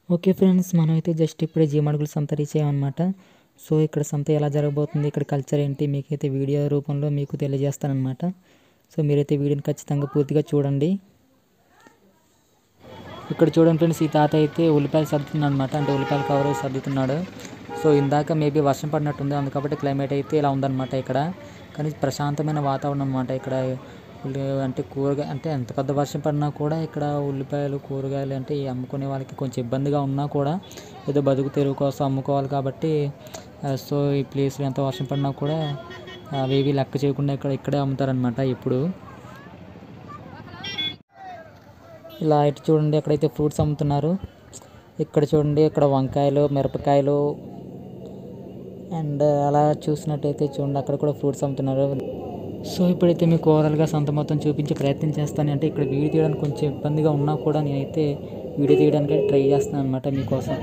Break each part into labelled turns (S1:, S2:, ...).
S1: Okay friends, మనమైతే just ఇప్పుడే జీమడుగుల సంత రీచ్ అయ్యామన్నమాట. సో ఇక్కడ సంత ఎలా జరగబోతుంది, ఇక్కడ కల్చర్ ఏంటి మీకైతే వీడియో రూపంలో మీకు తెలియజేస్తానన్నమాట. సో మీరైతే వీడియోని ఖచ్చితంగా పూర్తిగా చూడండి. ఇక్కడ చూడండి ఫ్రెండ్స్, ఈ తాత అయితే ఉల్లిపాయలు సర్దుతున్నాడు అనమాట. అంటే ఉల్లిపాయల కవర్ సర్దుతున్నాడు. సో ఇందాక మేబీ వర్షం పడినట్టుంది, అందుకబట్టి క్లైమేట్ అయితే ఇలా ఉందన్నమాట ఇక్కడ. కానీ ప్రశాంతమైన వాతావరణం అనమాట ఇక్కడ. అంటే కూరగాయ అంటే ఎంత పెద్ద వర్షం పడినా కూడా ఇక్కడ ఉల్లిపాయలు కూరగాయలు అంటే అమ్ముకునే వాళ్ళకి కొంచెం ఇబ్బందిగా ఉన్నా కూడా ఏదో బతుకు తెరువు కోసం అమ్ముకోవాలి కాబట్టి సో ఈ ప్లేస్లో ఎంత వర్షం పడినా కూడా అవేవి లెక్క చేయకుండా ఇక్కడే అమ్ముతారనమాట. ఇప్పుడు ఇలా ఇటు చూడండి, ఎక్కడైతే ఫ్రూట్స్ అమ్ముతున్నారు. ఇక్కడ చూడండి, ఇక్కడ వంకాయలు మిరపకాయలు అండ్ అలా చూసినట్టయితే చూడండి అక్కడ కూడా ఫ్రూట్స్ అమ్ముతున్నారు. సో ఇప్పుడైతే మీకు ఓవరాల్గా సంత మొత్తం చూపించే ప్రయత్నం చేస్తాను. అంటే ఇక్కడ వీడియో తీయడానికి కొంచెం ఇబ్బందిగా ఉన్నా కూడా నేనైతే వీడియో తీయడానికి ట్రై చేస్తాను అనమాట మీకోసం.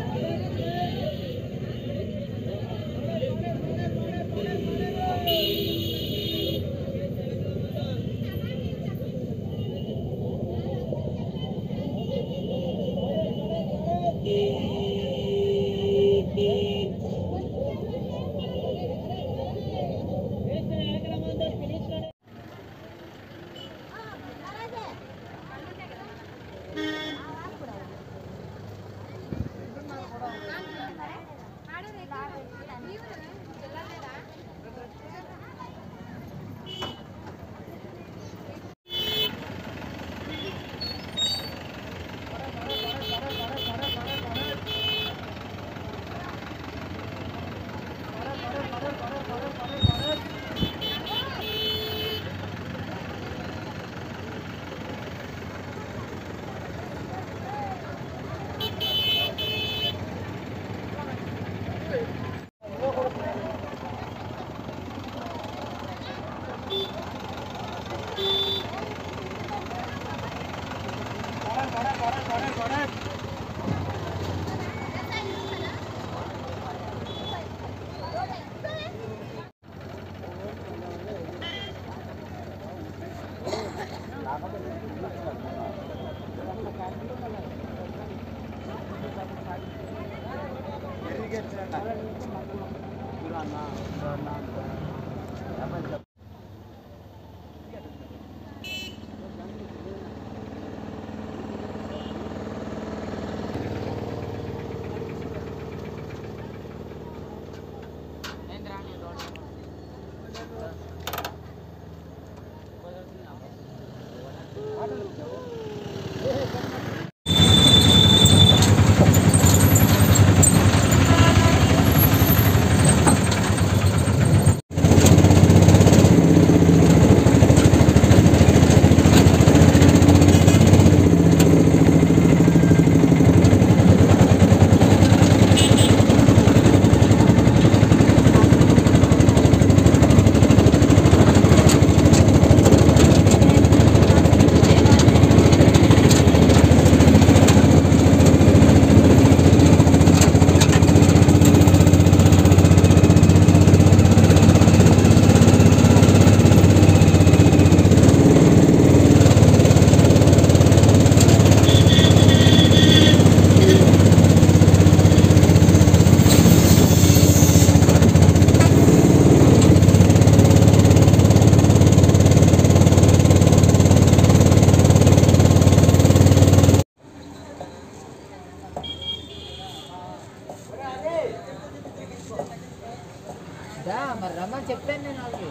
S1: మరి రమ్మని చెప్పాను నేను వాళ్ళకి.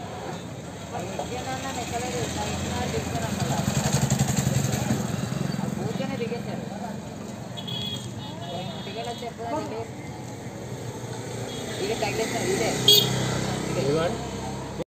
S1: ఇంకేనా ఎక్కలేదు తీసుకున్నాను మళ్ళా ఊరికేనే దిగేశారు. టికెట్ వచ్చి ఎప్పుడు టికెట్ తగిలేస్తారు ఇదే